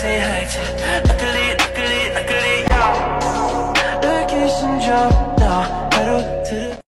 say hi to. Luckily, luckily, luckily, yeah. Look at some job now. Pedal to the